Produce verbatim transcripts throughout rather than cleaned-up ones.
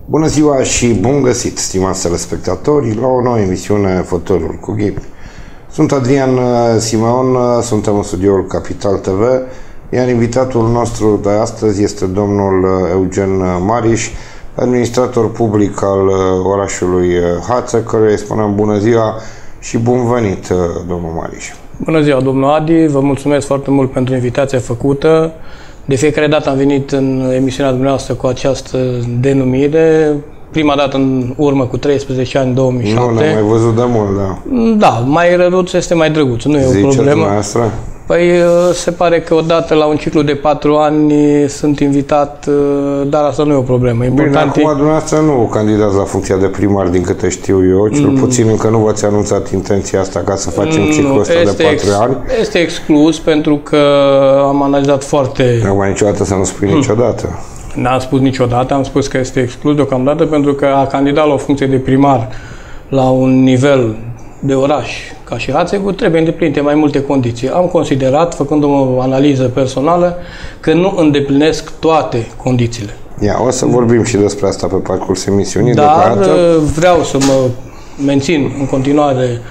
Bună ziua și bun găsit, stimați telespectatori, la o nouă emisiune Fotoliul cu Ghim. Sunt Adrian Simeon, suntem în studioul Capital T V, iar invitatul nostru de astăzi este domnul Eugen Mariș, administrator public al orașului Hațeg, căruia îi spunem bună ziua și bun venit, domnul Mariș. Bună ziua, domnul Adi, vă mulțumesc foarte mult pentru invitația făcută. De fiecare dată am venit în emisiunea dumneavoastră cu această denumire. Prima dată în urmă cu treisprezece ani, două mii șapte. Nu, l-am mai văzut de mult, da. Da, mai răruț este mai drăguț, nu e o problemă. Dumneavoastră? Păi se pare că odată la un ciclu de patru ani sunt invitat, dar asta nu e o problemă. Important Bine, acum dumneavoastră nu candidați la funcția de primar, din câte știu eu, cel mm. puțin încă nu v-ați anunțat intenția asta ca să facem mm, ciclul ăsta de patru ani. Este exclus pentru că am analizat foarte... Nu mai niciodată să nu spui mm. niciodată. N-am spus niciodată, am spus că este exclus deocamdată pentru că a candidat la o funcție de primar la un nivel de oraș ca și Hațegul trebuie îndeplinite mai multe condiții. Am considerat, făcând o analiză personală, că nu îndeplinesc toate condițiile. Ia, o să vorbim și despre asta pe parcursul emisiunii. Dar deocamdată vreau să mă mențin în continuare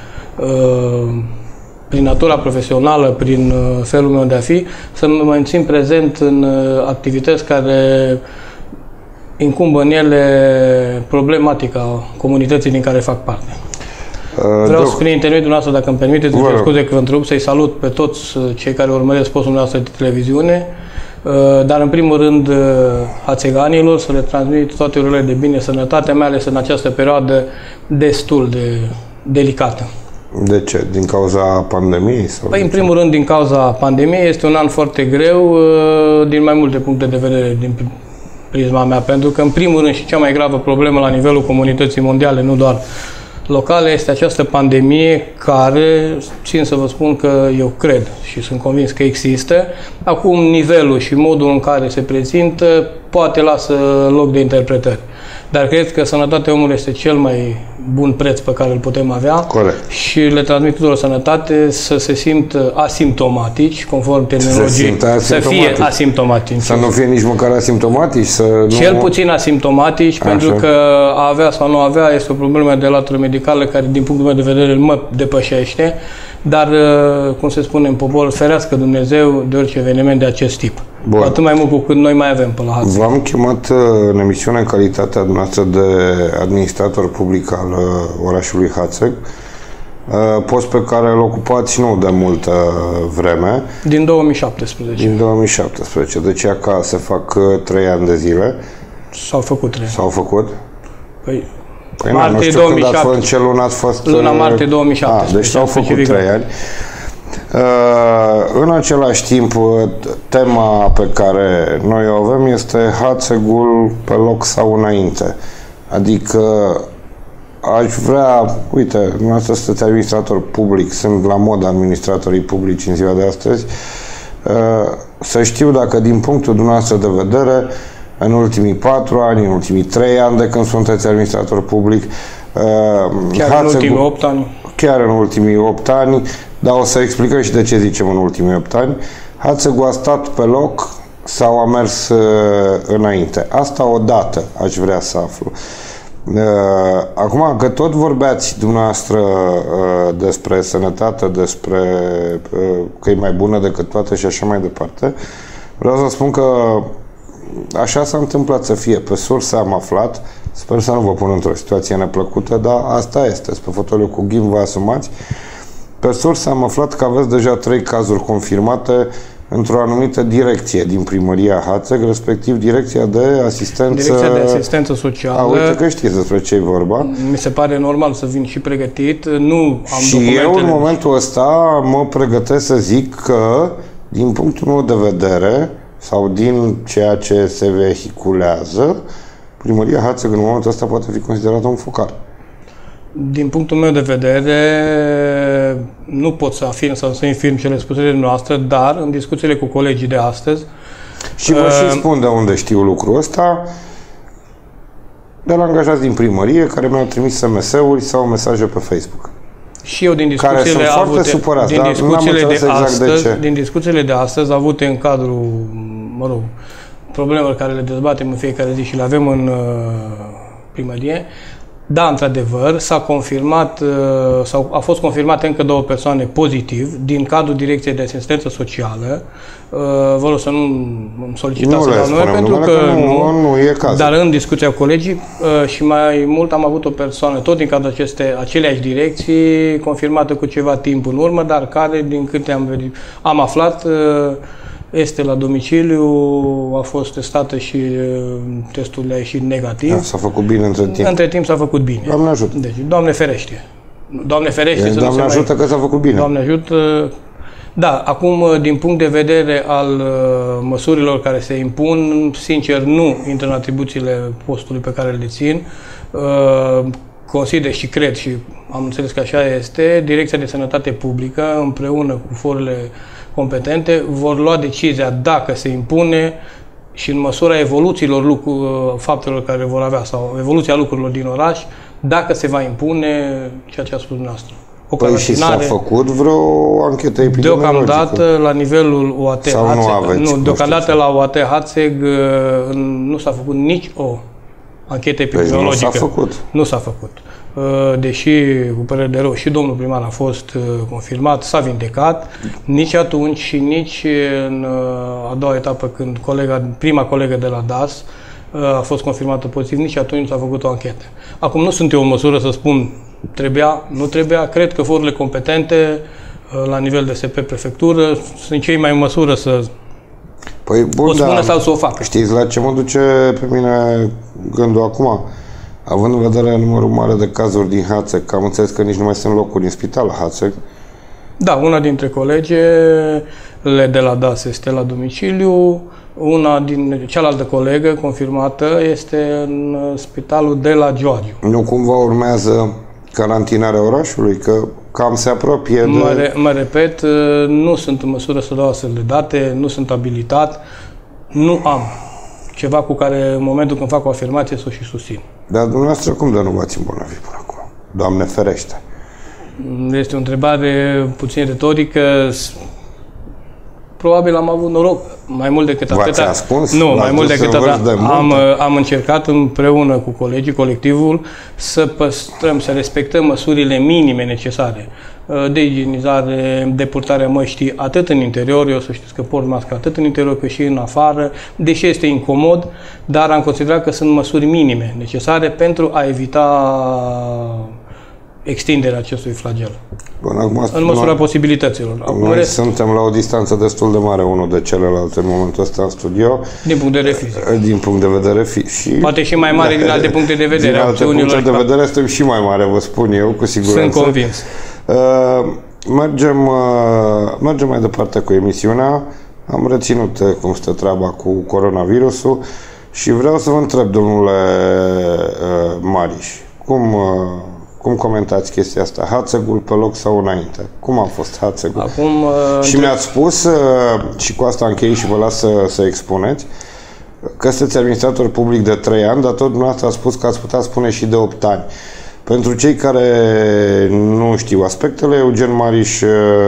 prin natura profesională, prin felul meu de a fi, să mă mențin prezent în activități care incumbă în ele problematica comunității din care fac parte. Vreau să, prin intermediul nostru, dacă îmi permiteți, îmi cer scuze că vă întrerup, să-i salut pe toți cei care urmăresc postul nostru de televiziune, dar în primul rând hațeganilor, să le transmit toate urările de bine, sănătate, mai ales în această perioadă destul de delicată. De ce? Din cauza pandemiei? Sau păi, în primul rând, din cauza pandemiei. Este un an foarte greu din mai multe puncte de vedere, din prisma mea, pentru că, în primul rând, și cea mai gravă problemă la nivelul comunității mondiale, nu doar locale, este această pandemie care, țin să vă spun că eu cred și sunt convins că există. Acum, nivelul și modul în care se prezintă poate lasă loc de interpretări. Dar cred că sănătatea omului este cel mai bun preț pe care îl putem avea. Corect. Și le transmit tuturor sănătate, să se simtă asimptomatici, conform terminologiei, să fie asimptomatici. Să nu fie nici măcar asimptomatici? Să Cel nu... puțin asimptomatici, Așa. pentru că a avea sau nu avea este o problemă de latură medicală care, din punctul meu de vedere, mă depășește. Dar, cum se spune în popor, ferească Dumnezeu de orice eveniment de acest tip. Bun. Atât mai mult cu cât noi mai avem pe la Hațeg. V-am chemat în emisiune în calitatea noastră de administrator public al orașului Hațeg, post pe care îl ocupați nu de multă vreme. Din două mii șaptesprezece. Din două mii șaptesprezece. Deci ca se fac trei ani de zile. S-au făcut trei ani. S-au făcut? Păi, Păi martie nu, nu știu două mii șapte. când ați fost, în ce lună ați fost... Luna martie două mii șaptesprezece. A, deci s-au făcut trei ani. Uh, în același timp, tema pe care noi o avem este Hațegul pe loc sau înainte. Adică aș vrea, uite, dumneavoastră sunteți administrator public, sunt la mod administratorii publici în ziua de astăzi, uh, să știu dacă din punctul dumneavoastră de vedere, în ultimii patru ani, în ultimii trei ani de când sunteți administrator public, chiar Hațegul, în ultimii opt ani. Chiar în ultimii opt ani, dar o să explicăm și de ce zicem în ultimii opt ani. Hațegul a stat pe loc sau a mers uh, înainte? Asta odată aș vrea să aflu. Uh, acum, că tot vorbeați dumneavoastră uh, despre sănătate, despre uh, că e mai bună decât toate și așa mai departe, vreau să spun că așa s-a întâmplat să fie. Pe sursă am aflat, sper să nu vă pun într-o situație neplăcută, dar asta este. Pe Fotoliul cu Ghim vă asumați. Pe sursă am aflat că aveți deja trei cazuri confirmate într-o anumită direcție din primăria Hațeg, respectiv direcția de asistență... Direcția de asistență socială. A, uite că știți despre ce e vorba. Mi se pare normal să vin și pregătit. Nu am și documentele... eu în momentul ăsta mă pregătesc să zic că, din punctul meu de vedere, sau din ceea ce se vehiculează, primăria Hațeg în momentul ăsta poate fi considerată un focar. Din punctul meu de vedere, nu pot să afirm sau să infirm cele spuse de noastră, dar în discuțiile cu colegii de astăzi... Și vă uh, și spun de unde știu lucrul ăsta, de la angajați din primărie care mi-au trimis S M S-uri sau mesaje pe Facebook. Și eu din discuțiile care sunt avute, foarte supărați, din dar discuțiile de exact astăzi, de ce. din discuțiile de astăzi avute în cadrul, mă rog, problemelor care le dezbatem în fiecare zi și le avem în primărie. Da, într-adevăr, s-a confirmat, sau a fost confirmate încă două persoane pozitiv din cadrul Direcției de Asistență Socială. Vă rog să nu îmi solicitați să dau nume, pentru că, că nu, nu e cazul. Dar în discuția cu colegii și mai mult am avut o persoană, tot din cadrul aceste, aceleași direcții, confirmată cu ceva timp în urmă, dar care, din câte am, am aflat, este la domiciliu, a fost testată și testul le-a ieșit negativ. Da, s-a făcut bine între timp. Între timp s-a făcut bine. Doamne ajută. Deci, Doamne ferește. Doamne ferește. E, să Doamne nu se ajută mai... că s-a făcut bine. Doamne ajută. Da, acum, din punct de vedere al măsurilor care se impun, sincer, nu intră în atribuțiile postului pe care le țin. Consider și cred, și am înțeles că așa este, Direcția de Sănătate Publică, împreună cu forurile competente, vor lua decizia dacă se impune și în măsura evoluțiilor lucru, faptelor care vor avea sau evoluția lucrurilor din oraș, dacă se va impune ceea ce a spus dumneavoastră. O păi și s-a făcut vreo anchetă epidemiologică? Deocamdată la nivelul O A T sau nu aveți? Nu, deocamdată la O A T Hațeg nu s-a făcut nici o anchetă epidemiologică. Deci nu s-a făcut. Nu s-a făcut. Deși, cu părere de rău, și domnul primar a fost confirmat, s-a vindecat, nici atunci și nici în a doua etapă, când colega, prima colegă de la D A S a fost confirmată pozitiv, nici atunci s-a făcut o anchetă. Acum nu sunt eu în măsură să spun trebuia, nu trebuia, cred că forurile competente la nivel de S P prefectură sunt cei mai în măsură să păi, bun, o spună da, sau să o facă. Știți la ce mă duce pe mine gândul acum? Având în vedere numărul mare de cazuri din Hațeg, că am înțeles că nici nu mai sunt locuri în spital la Hațeg. Da, una dintre colegele de la D A S este la domiciliu, una din cealaltă colegă confirmată este în spitalul de la Gioariu. Nu cumva urmează carantinarea orașului? Că cam se apropie de... Mă, re, mă repet, nu sunt în măsură să dau astfel de date, nu sunt abilitat, nu am ceva cu care în momentul când fac o afirmație să o și susțin. Dar dumneavoastră cum de nu v-ați îmbolnăvit până acum? Doamne ferește! Este o întrebare puțin retorică. Probabil am avut noroc, mai mult decât atât. V-ați ascuns? Nu, mai mult decât atât. De am, am încercat împreună cu colegii, colectivul, să păstrăm, să respectăm măsurile minime necesare de igienizare, de purtarea măștii, atât în interior, eu să știți că port mască atât în interior cât și în afară, deși este incomod, dar am considerat că sunt măsuri minime necesare pentru a evita extinderea acestui flagel. Bun, acum, în măsura noi, posibilităților. Acum noi rest, suntem la o distanță destul de mare unul de celălalt în momentul ăsta în studio. Din punct de vedere fizic. Din punct de vedere fizic. Poate și mai mare din alte puncte de vedere. Din alte puncte de vedere suntem și mai mare, vă spun eu, cu siguranță. Sunt convins. Uh, mergem, uh, mergem mai departe cu emisiunea. Am reținut uh, cum stă treaba cu coronavirusul și vreau să vă întreb, domnule uh, Mariș, cum... Uh, Cum comentați chestia asta? Hațegul pe loc sau înainte? Cum a fost Hațegul? Acum, și între... mi-ați spus, și cu asta închei și vă las să, să expuneți, că sunteți administrator public de trei ani, dar tot dumneavoastră a spus că ați putea spune și de opt ani. Pentru cei care nu știu aspectele, Eugen Mariș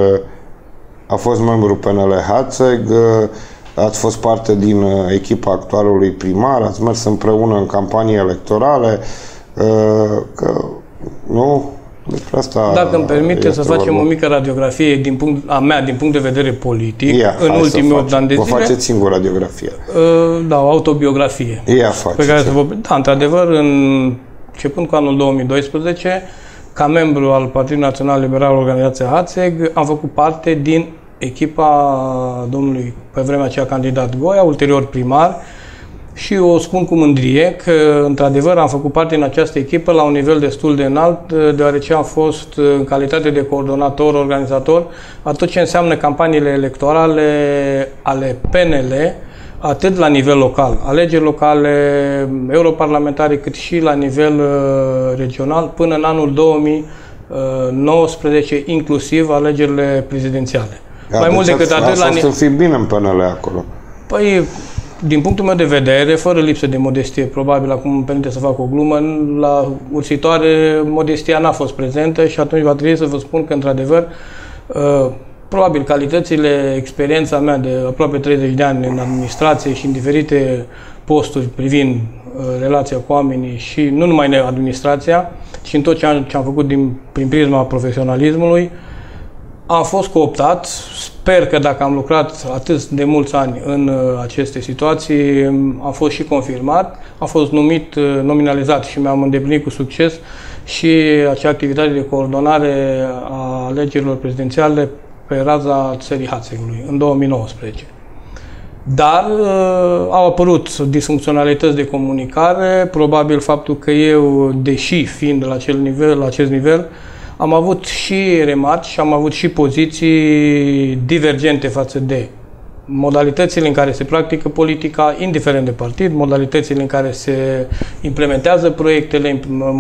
a fost membru P N L Hațeg, ați fost parte din echipa actualului primar, ați mers împreună în campanii electorale, că nu? Despre asta. Dacă îmi permite să facem vorba. O mică radiografie din punct, a mea, din punct de vedere politic, Ia, în ultimii opt ani de zile. Vă faceți singur radiografie. Uh, da, o autobiografie. Ia faceți. Pe care să vă... Da, într-adevăr, în... începând cu anul două mii doisprezece, ca membru al Partidului Național Liberal Organizația Hațeg, am făcut parte din echipa domnului, pe vremea aceea, candidat Goia, ulterior primar, și o spun cu mândrie că, într-adevăr, am făcut parte din această echipă la un nivel destul de înalt, deoarece am fost, în calitate de coordonator, organizator, a tot ce înseamnă campaniile electorale ale P N L, atât la nivel local, alegeri locale, europarlamentare, cât și la nivel uh, regional, până în anul două mii nouăsprezece, inclusiv alegerile prezidențiale. Ia, Mai deci mult decât atât... A fost să fii bine în P N L acolo. Păi... Din punctul meu de vedere, fără lipsă de modestie, probabil acum îmi permite să fac o glumă, la ursitoare modestia n-a fost prezentă și atunci va trebui să vă spun că, într-adevăr, probabil calitățile, experiența mea de aproape treizeci de ani în administrație și în diferite posturi privind relația cu oamenii și nu numai în administrația, ci în tot ce am, ce am făcut din, prin prisma profesionalismului, am fost cooptat. Sper că dacă am lucrat atât de mulți ani în uh, aceste situații, am fost și confirmat, am fost numit, uh, nominalizat și mi-am îndeplinit cu succes și acea activitate de coordonare a alegerilor prezidențiale pe raza țării Hațegului în două mii nouăsprezece. Dar uh, au apărut disfuncționalități de comunicare, probabil faptul că eu, deși fiind la acel nivel, la acest nivel, am avut și remarci și am avut și poziții divergente față de modalitățile în care se practică politica, indiferent de partid, modalitățile în care se implementează proiectele,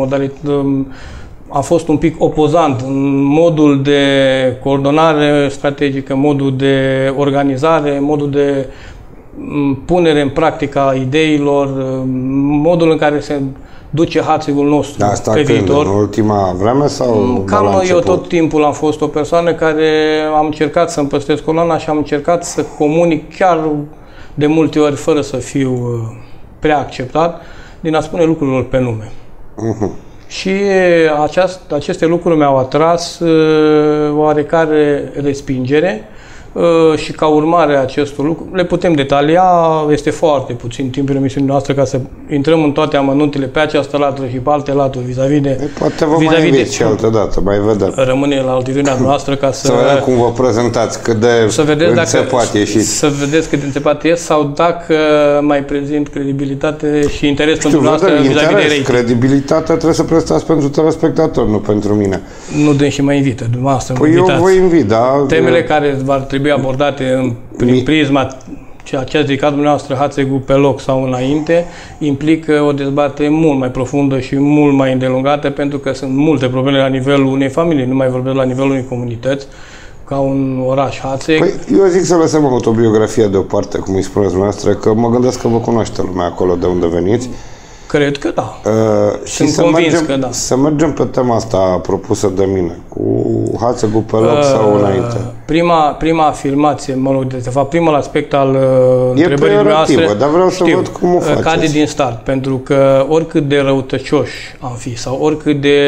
am fost un pic opozant în modul de coordonare strategică, modul de organizare, modul de punere în practică a ideilor, modul în care se duce Hațegul nostru Asta pe când? viitor. În ultima vreme sau Cam la eu tot timpul am fost o persoană care am încercat să-mi păstrez coloana și am încercat să comunic chiar de multe ori fără să fiu prea acceptat din a spune lucrurilor pe nume. Uh-huh. Și aceast, aceste lucruri mi-au atras uh, oarecare respingere uh, și ca urmare a acestor lucruri, le putem detalia, este foarte puțin timp în emisiunea noastră ca să intrăm în toate amănuntele pe această latură și pe alte laturi vis-a-vis de... Poate vă mai invit și altă dată, mai vedem. Rămâne la altitudinea noastră ca să... Să vedem cum vă prezentați, cât de să vedeți înțepat dacă, ieșiți. Să vedeți cât de înțepat ies sau dacă mai prezint credibilitate și interes Știu, pentru noastră vis-a-vis de rating. Credibilitatea trebuie să prestați pentru telespectator, nu pentru mine. Nu dăm și mai invită, dumneavoastră Păi eu vă invit, da? Temele care v-ar trebui abordate în, prin Mi... prisma ceea ce ați ridicat dumneavoastră, Hațegul pe loc sau înainte, implică o dezbatere mult mai profundă și mult mai îndelungată, pentru că sunt multe probleme la nivelul unei familii, nu mai vorbesc la nivelul unei comunități, ca un oraș Hațeg. Păi, eu zic să lăsăm autobiografia deoparte, cum îi spuneți dumneavoastră, că mă gândesc că vă cunoaște lumea acolo de unde veniți. Cred că da. Uh, Sunt și să convins mergem, că da. Să mergem pe tema asta propusă de mine, cu Hațegul pe loc uh, sau înainte. Prima, prima afirmație, mă rog, de fapt, primul aspect al uh, e întrebării noastre, dar vreau să știu, văd cum o faceți. Cade din start, pentru că oricât de răutăcioși am fi sau oricât de,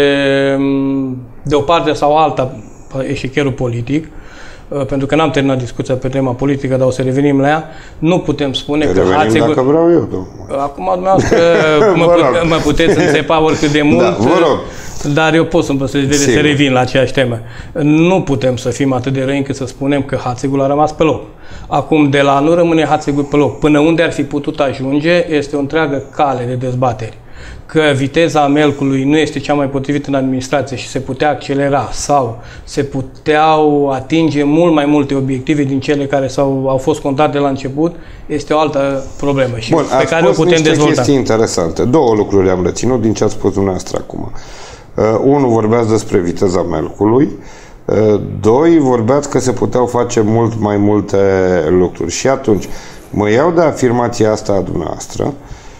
de o parte sau alta eșicherul politic, pentru că n-am terminat discuția pe tema politică, dar o să revenim la ea, nu putem spune Revenim că Hațegul... dacă vreau eu, domnule. Acum, dumneavoastră, mă, put, mă puteți înțepa oricât de mult, da, vă rog. Dar eu pot să-mi păstrez vedere să revin la aceeași temă. Nu putem să fim atât de răi încât să spunem că Hațegul a rămas pe loc. Acum, de la nu rămâne Hațegul pe loc până unde ar fi putut ajunge, este o întreagă cale de dezbateri. Că viteza melcului nu este cea mai potrivită în administrație și se putea accelera sau se puteau atinge mult mai multe obiective din cele care s-au, au fost contate la început, este o altă problemă și Bun, pe care o putem niște dezvolta. chestii interesante. Două lucruri le-am reținut din ce ați spus dumneavoastră acum. Uh, unul, vorbeați despre viteza melcului. Uh, doi, vorbeați că se puteau face mult mai multe lucruri. Și atunci, mă iau de afirmația asta a dumneavoastră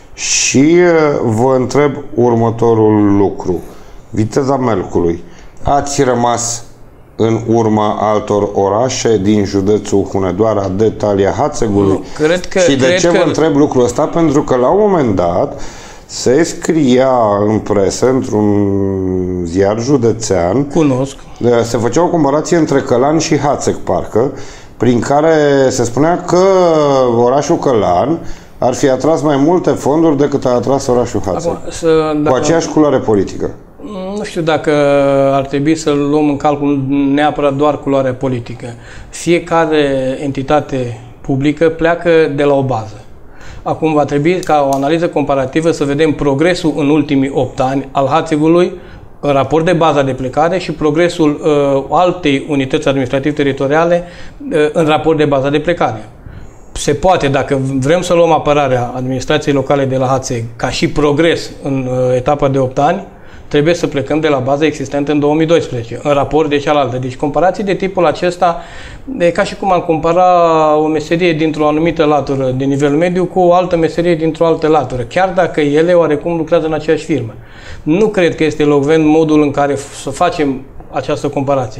și vă întreb următorul lucru. Viteza melcului. Ați rămas în urma altor orașe din județul Hunedoara de talia Hațegului? Nu, cred că, și de cred ce că... vă întreb lucrul ăsta? Pentru că la un moment dat se scria în presă, într-un ziar județean, cunosc, se făcea o comparație între Călan și Hațeg, parcă, prin care se spunea că orașul Călan ar fi atras mai multe fonduri decât a atras orașul Hațeg. Acum, să, dacă, cu aceeași culoare politică. Nu știu dacă ar trebui să luăm în calcul neapărat doar culoarea politică. Fiecare entitate publică pleacă de la o bază. Acum va trebui ca o analiză comparativă să vedem progresul în ultimii opt ani al Hațegului în raport de baza de plecare și progresul uh, altei unități administrativ-teritoriale uh, în raport de baza de plecare. Se poate, dacă vrem să luăm apărarea administrației locale de la Hațeg ca și progres în uh, etapa de opt ani, trebuie să plecăm de la baza existentă în două mii doisprezece, în raport de cealaltă. Deci comparații de tipul acesta e ca și cum am compara o meserie dintr-o anumită latură de nivel mediu cu o altă meserie dintr-o altă latură, chiar dacă ele oarecum lucrează în aceeași firmă. Nu cred că este elocvent modul în care să facem această comparație.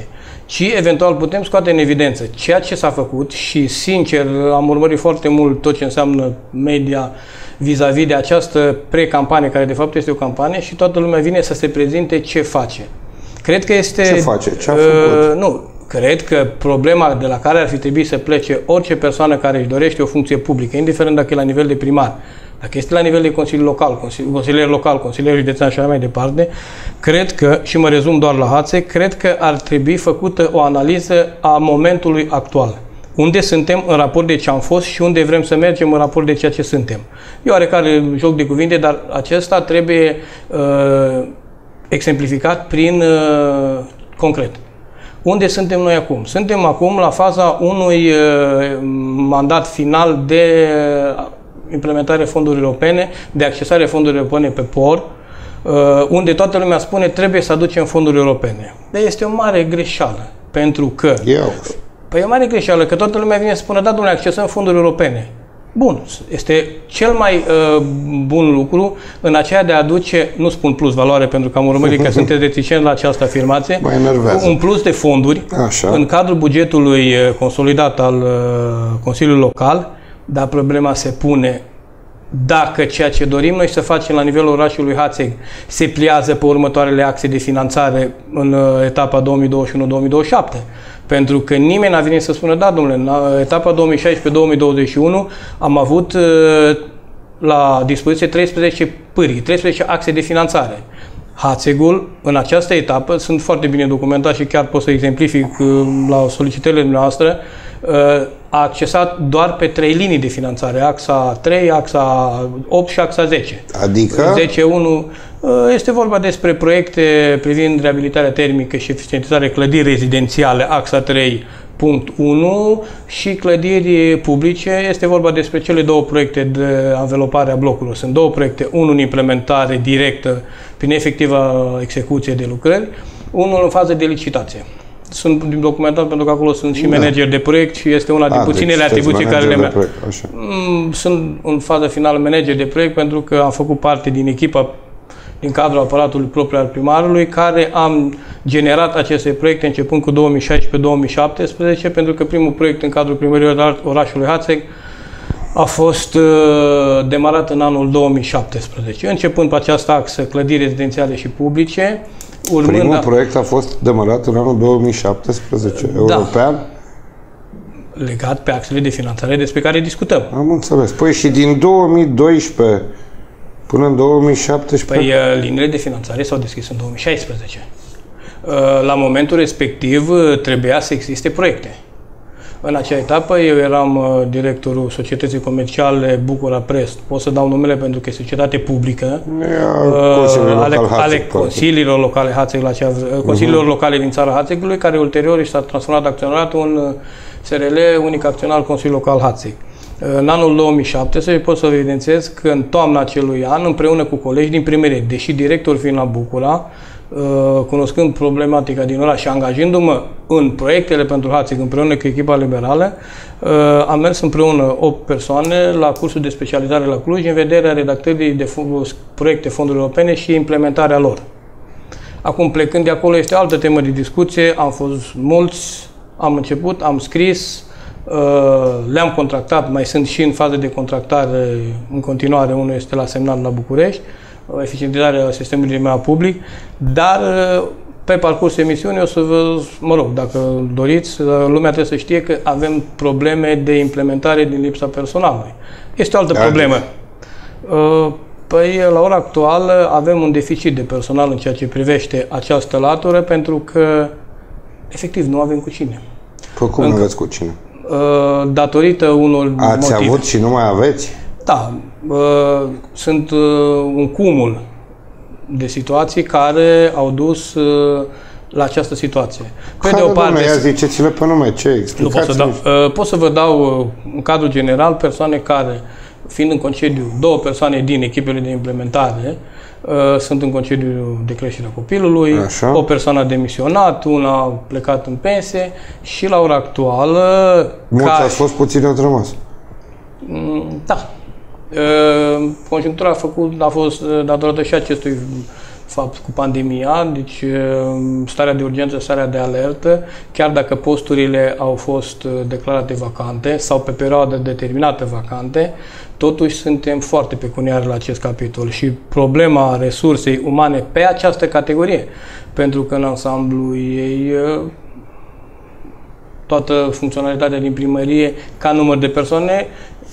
ci eventual putem scoate în evidență ceea ce s-a făcut și, sincer, am urmărit foarte mult tot ce înseamnă media vis-a-vis de această pre-campanie, care de fapt este o campanie, și toată lumea vine să se prezinte ce face. Cred că este... Ce face? Ce a făcut? Uh, nu, cred că problema de la care ar fi trebuit să plece orice persoană care își dorește o funcție publică, indiferent dacă e la nivel de primar, dacă este la nivel de consiliu local, consilier local, consilier județean și așa mai departe, cred că, și mă rezum doar la Hațeg, cred că ar trebui făcută o analiză a momentului actual. Unde suntem în raport de ce am fost și unde vrem să mergem în raport de ceea ce suntem. E oarecare joc de cuvinte, dar acesta trebuie uh, exemplificat prin uh, concret. Unde suntem noi acum? Suntem acum la faza unui uh, mandat final de uh, implementare fondurilor europene, de accesare fondurilor europene pe P O R, uh, unde toată lumea spune trebuie să aducem fonduri europene. Dar este o mare greșeală, pentru că... Eu. Păi e o mare greșeală, că toată lumea vine să spună, da, domnule, accesăm fonduri europene. Bun, este cel mai uh, bun lucru în aceea de a aduce, nu spun plus valoare pentru că am urmărit că sunteți reticent la această afirmație, un plus de fonduri Așa. în cadrul bugetului consolidat al uh, Consiliului Local, dar problema se pune dacă ceea ce dorim noi să facem la nivelul orașului Hațeg se pliază pe următoarele axe de finanțare în uh, etapa două mii douăzeci și unu două mii douăzeci și șapte. Pentru că nimeni n-a venit să spună, da, domnule, în etapa două mii șaisprezece două mii douăzeci și unu am avut la dispoziție treisprezece pârghii, treisprezece axe de finanțare. Hațegul, în această etapă, sunt foarte bine documentat și chiar pot să exemplific la solicitările noastre, a accesat doar pe trei linii de finanțare, axa trei, axa opt și axa zece. Adică? zece unu este vorba despre proiecte privind reabilitarea termică și eficientizarea clădiri rezidențiale, axa trei punct unu, și clădiri publice. Este vorba despre cele două proiecte de anvelopare a blocurilor. Sunt două proiecte, unul în implementare directă prin efectivă execuție de lucrări, unul în fază de licitație. Sunt documentat pentru că acolo sunt și manageri de proiect și este una din A, puținele deci atribuții care le merg. Sunt în fază finală manager de proiect pentru că am făcut parte din echipa din cadrul aparatului propriu al primarului, care am generat aceste proiecte începând cu două mii șaisprezece două mii șaptesprezece, pentru că primul proiect în cadrul primăriei orașului Hațeg a fost uh, demarat în anul două mii șaptesprezece. Începând pe această axă clădiri rezidențiale și publice, urmând... Primul proiect a fost demarat în anul două mii șaptesprezece, da, european? Legat pe axele de finanțare despre care discutăm. Am înțeles. Păi și din două mii doisprezece până în două mii șaptesprezece? Păi liniile de finanțare s-au deschis în două mii șaisprezece. La momentul respectiv trebuia să existe proiecte. În acea etapă eu eram directorul societății comerciale Bucura Prest. Pot să dau numele pentru că e societate publică. Ale, ale consiliilor locale Hațeg, la acea, uh-huh. consiliilor locale din țara Hațegului, care ulterior s-a transformat acționarat un S R L, unic acționar Consiliul Local Hațeg. În anul două mii șaptesprezece pot să evidențiez că în toamna acelui an, împreună cu colegi din primărie, deși director fiind la Bucura, cunoscând problematica din oraș și angajându-mă în proiectele pentru Hațeg împreună cu echipa liberală, am mers împreună opt persoane la cursul de specializare la Cluj în vederea redactării de proiecte fonduri europene și implementarea lor. Acum, plecând de acolo, este o altă temă de discuție. Am fost mulți, am început, am scris, le-am contractat, mai sunt și în fază de contractare în continuare, unul este la semnat la București, eficientizarea sistemului de mediu public, dar pe parcursul emisiunii o să vă, mă rog, dacă doriți, lumea trebuie să știe că avem probleme de implementare din lipsa personalului. Este o altă problemă. Păi, la ora actuală avem un deficit de personal în ceea ce privește această latură, pentru că, efectiv, nu avem cu cine. Păi cum nu aveți cu cine? Datorită unor Ați motive. avut și nu mai aveți? Da, uh, sunt uh, un cumul de situații care au dus uh, la această situație. Pe care, de o parte, doamne, ia ziceți-le pe nume, ce explicați? Nu pot să dau. Uh, pot să vă dau, uh, în cadrul general, persoane care, fiind în concediu, două persoane din echipele de implementare, uh, sunt în concediu de creștere a copilului, Așa. o persoană a demisionat, una a plecat în pensie și la ora actuală... Mulți ca... ați fost, puțini ați rămas. Da. Conjunctura a făcut, a fost datorată și acestui fapt cu pandemia, deci starea de urgență, starea de alertă, chiar dacă posturile au fost declarate vacante sau pe perioadă determinată vacante, totuși suntem foarte pecuniari la acest capitol și problema resursei umane pe această categorie, pentru că în ansamblu ei toată funcționalitatea din primărie ca număr de persoane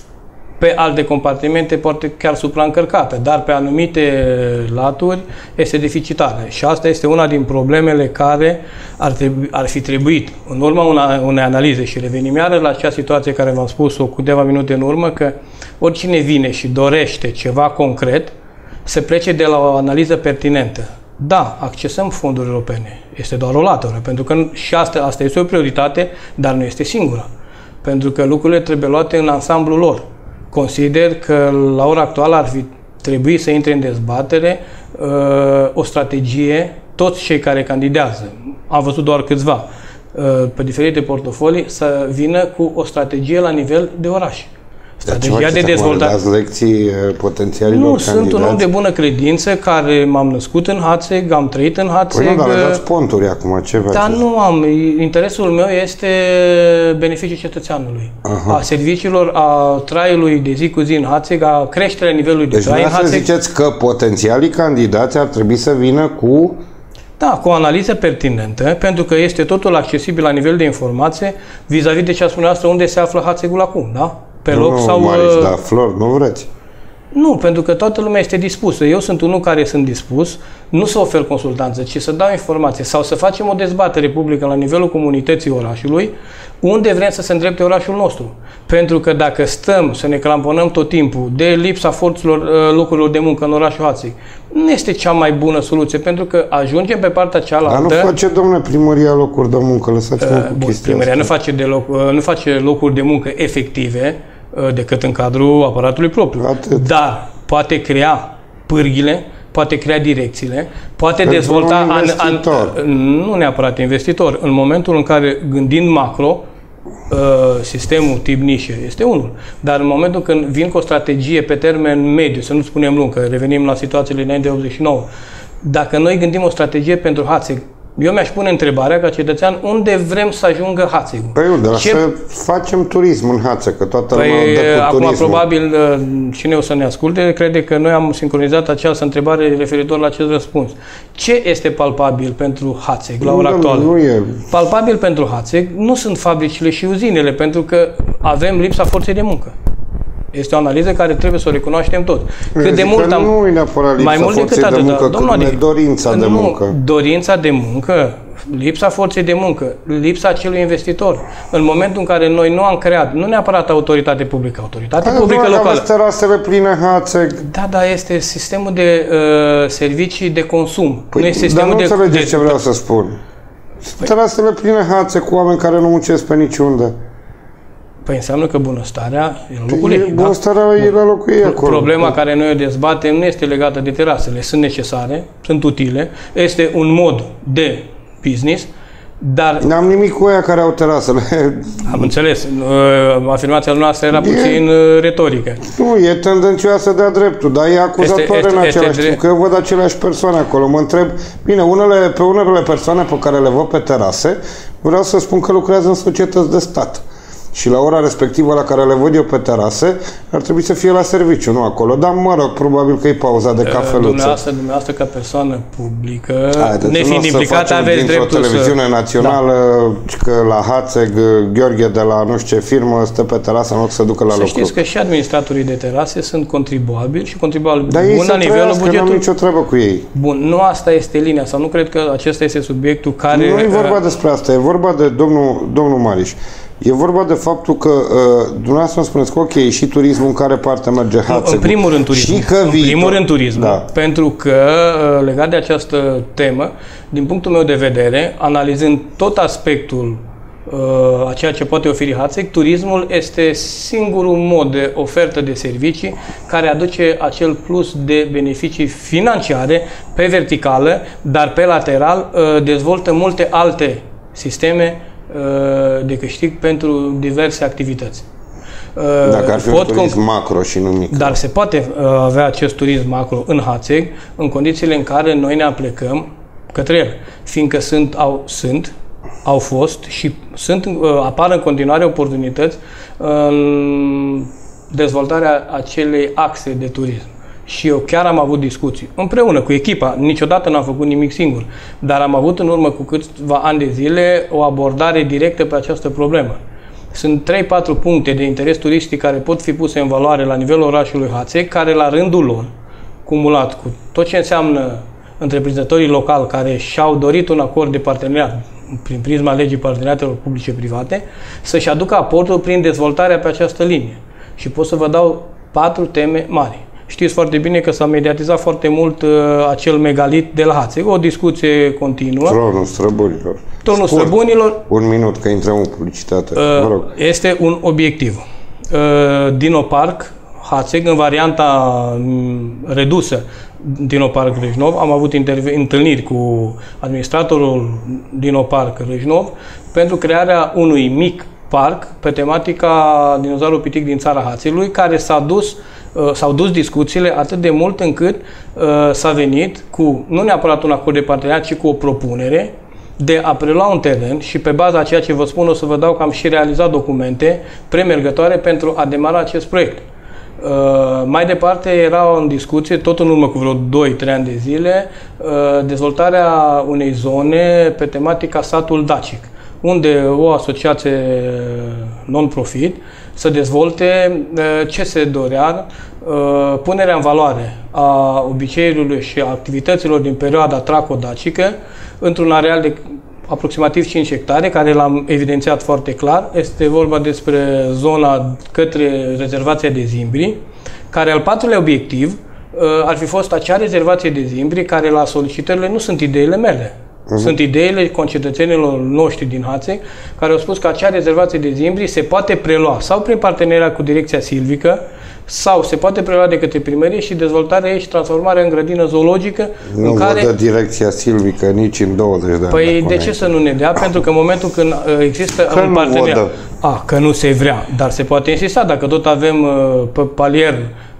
pe alte compartimente poate chiar supraîncărcată, dar pe anumite laturi este deficitară. Și asta este una din problemele care ar, trebui, ar fi trebuit, în urma una, unei analize, și revenim iară la acea situație care v-am spus-o câteva minute în urmă, că oricine vine și dorește ceva concret, se plece de la o analiză pertinentă. Da, accesăm fonduri europene. Este doar o latură, pentru că și asta, asta este o prioritate, dar nu este singura. Pentru că lucrurile trebuie luate în ansamblul lor. Consider că la ora actuală ar fi trebuit să intre în dezbatere uh, o strategie, toți cei care candidează, am văzut doar câțiva, uh, pe diferite portofolii, să vină cu o strategie la nivel de oraș. Strategia de dezvoltare. Dați lecții potențialilor Nu, candidați? sunt un om de bună credință care m-am născut în Hațeg, am trăit în Hațeg. Păi nu, dar le dați ponturi acum, ce Dar nu am. Interesul meu este beneficiul cetățeanului. Aha. A serviciilor, a traiului de zi cu zi în Hațeg, a creșterea nivelului de deci trai în Hațeg. Deci ziceți că potențialii candidați ar trebui să vină cu... Da, cu o analiză pertinentă, pentru că este totul accesibil la nivel de informație vis-a-vis de ce a spune asta, unde se află Hațegul acum, da? Pe loc nu, sau... Marici, dar Flor, nu vreți? Nu, pentru că toată lumea este dispusă. Eu sunt unul care sunt dispus, nu să ofer consultanță, ci să dau informație sau să facem o dezbatere publică la nivelul comunității orașului, unde vrem să se îndrepte orașul nostru. Pentru că dacă stăm să ne cramponăm tot timpul de lipsa forțelor, locurilor de muncă în orașul Hațeg, nu este cea mai bună soluție, pentru că ajungem pe partea cealaltă... Dar nu face, domnule, primăria locuri de muncă, lăsați-mă uh, cu bun, chestia primăria asta. Nu face, de loc, nu face locuri de muncă efective, decât în cadrul aparatului propriu. Atât. Dar poate crea pârghile, poate crea direcțiile, poate pentru dezvolta... An, an, nu neapărat investitor. În momentul în care, gândind macro, sistemul tip nișe este unul. Dar în momentul când vin cu o strategie pe termen mediu, să nu spunem lung, că revenim la situațiile înainte de optzeci și nouă, dacă noi gândim o strategie pentru Hațeg, eu mi-aș pune întrebarea ca cetățean, unde vrem să ajungă Hațegul? Păi unde? Ce... Să facem turism în Hațeg, că toată păi, lumea dă cu acum, turismul. probabil, cine o să ne asculte, crede că noi am sincronizat această întrebare referitor la acest răspuns. Ce este palpabil pentru Hațeg la ora nu, actuală? Nu e. Palpabil pentru Hațeg nu sunt fabricile și uzinele, pentru că avem lipsa forței de muncă. Este o analiză care trebuie să o recunoaștem tot. Cât de mult am... Nu e neapărat lipsa mai mult forței de muncă, cât de dorința de muncă. Dorința de muncă, lipsa forței de muncă, lipsa acelui investitor. În momentul în care noi nu am creat, nu neapărat autoritate publică, autoritate Hai, publică locală. Aveți terasele pline Hațeg. Da, dar este sistemul de uh, servicii de consum. Păi, nu este sistemul dar nu de... înțelegeți de, ce vreau să spun. Păi, terasele pline Hațeg cu oameni care nu muncesc pe niciunde. Păi înseamnă că bunăstarea e la locul ei. Bunăstarea da? e la locul ei acolo. Problema da. care noi o dezbatem nu este legată de terasele. Sunt necesare, sunt utile, este un mod de business, dar... N-am nimic cu aia care au terasele. Am înțeles. Afirmația noastră era puțin e... retorică. Nu, e tendențioasă de-a dreptul, dar e acuzatoare este, în același timp, că eu văd aceleași persoane acolo. Mă întreb, bine, unele, pe unele persoane pe care le văd pe terase, vreau să spun că lucrează în societăți de stat. Și la ora respectivă la care le văd eu pe terase, ar trebui să fie la serviciu, nu acolo. Dar, mă rog, probabil că e pauza de cafeluță. Dumneavoastră, dumneavoastră ca persoană publică, nefiind implicată, aveți dreptul o televiziune să... națională, da. că la Hațeg, Gheorghe de la nu știu ce firmă, stă pe terasă, în loc să ducă la să lucru. Știți că și administratorii de terase sunt contribuabili și contribuabili Dar bun la nivelul bugetului. Dar ei nicio treabă cu ei. Bun, nu asta este linia, sau nu cred că acesta este subiectul care... Nu e vorba despre asta, e vorba de domnul, domnul Mariș. E vorba de faptul că uh, dumneavoastră îmi spuneți că ok, și turismul în care parte merge Hațegul. În primul rând turismul. Și că în viitor. primul rând turismul. Da. Pentru că, legat de această temă, din punctul meu de vedere, analizând tot aspectul uh, a ceea ce poate oferi Hațeg, turismul este singurul mod de ofertă de servicii care aduce acel plus de beneficii financiare pe verticală, dar pe lateral uh, dezvoltă multe alte sisteme de câștig pentru diverse activități. Dacă ar fi un turism macro și nu micro. Dar se poate avea acest turism macro în Hațeg, în condițiile în care noi ne aplecăm către el, fiindcă sunt, au, sunt, au fost și sunt, apar în continuare oportunități în dezvoltarea acelei axe de turism. Și eu chiar am avut discuții împreună cu echipa, niciodată n-am făcut nimic singur, dar am avut în urmă cu câțiva ani de zile o abordare directă pe această problemă. Sunt trei patru puncte de interes turistic care pot fi puse în valoare la nivelul orașului Hațeg, care la rândul lor, cumulat cu tot ce înseamnă întreprinzătorii locali care și-au dorit un acord de parteneriat prin prisma legii parteneriatelor publice-private, să-și aducă aportul prin dezvoltarea pe această linie. Și pot să vă dau patru teme mari. Știți foarte bine că s-a mediatizat foarte mult uh, acel megalit de la Hațeg, o discuție continuă. Tronul Străbunilor. Tronul Străbunilor. Un minut, că intrăm în publicitate. Uh, mă rog. Este un obiectiv. Uh, Dinoparc Hațeg, în varianta um, redusă Dinoparc Râșnov, am avut întâlniri cu administratorul Dinoparc Râșnov pentru crearea unui mic parc pe tematica dinozaurul pitic din țara Hațegului, care s-a dus s-au dus discuțiile atât de mult încât uh, s-a venit cu, nu neapărat un acord de parteneriat, ci cu o propunere de a prelua un teren și pe baza a ceea ce vă spun o să vă dau că am și realizat documente premergătoare pentru a demara acest proiect. Uh, mai departe era în discuție, tot în urmă cu vreo doi trei ani de zile, uh, dezvoltarea unei zone pe tematica satul dacic, unde o asociație non-profit să dezvolte ce se dorea, punerea în valoare a obiceiurilor și a activităților din perioada traco-dacică într-un areal de aproximativ cinci hectare, care l-am evidențiat foarte clar. Este vorba despre zona către rezervația de Zimbri, care al patrulea obiectiv ar fi fost acea rezervație de Zimbri, care la solicitările nu sunt ideile mele. Uh-huh. Sunt ideile concetățenilor noștri din Hațeg, care au spus că acea rezervație de Zimbri se poate prelua sau prin parteneriat cu Direcția Silvică, sau se poate prelua de către primărie și dezvoltarea ei și transformarea în grădină zoologică. Nu în care... dă Direcția Silvică nici în douăzeci de ani. Păi de ce să nu ne dea? Pentru că în momentul când există că un parteneriat... A, că nu se vrea, dar se poate insista. Dacă tot avem pe palier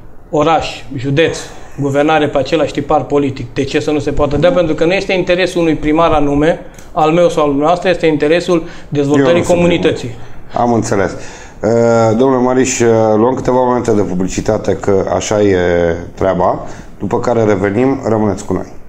oraș, județ, guvernare pe același tipar politic, de ce să nu se poată dea? Pentru că nu este interesul unui primar anume, al meu sau al dumneavoastră, este interesul dezvoltării comunității. Am înțeles. Domnule Mariș, luăm câteva momente de publicitate, că așa e treaba, după care revenim, rămâneți cu noi.